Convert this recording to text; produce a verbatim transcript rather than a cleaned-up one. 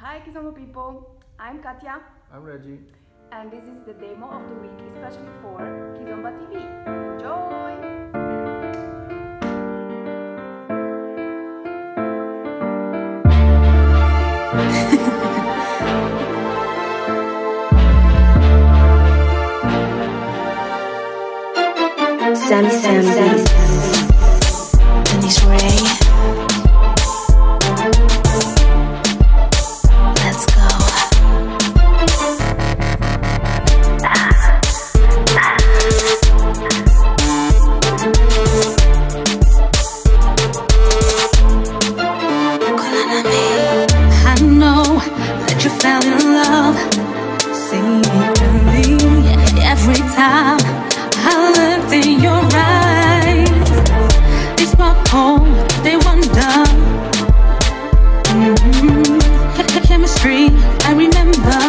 Hi Kizomba people, I'm Katya. I'm Reggie. And this is the demo of the week, especially for Kizomba T V. Enjoy! Sammy Sammy Denise Ray. Let's go. I know that you fell in love secretly every time I looked in your eyes. They sparkle, they wonder. Mm-hmm. The chemistry, I remember.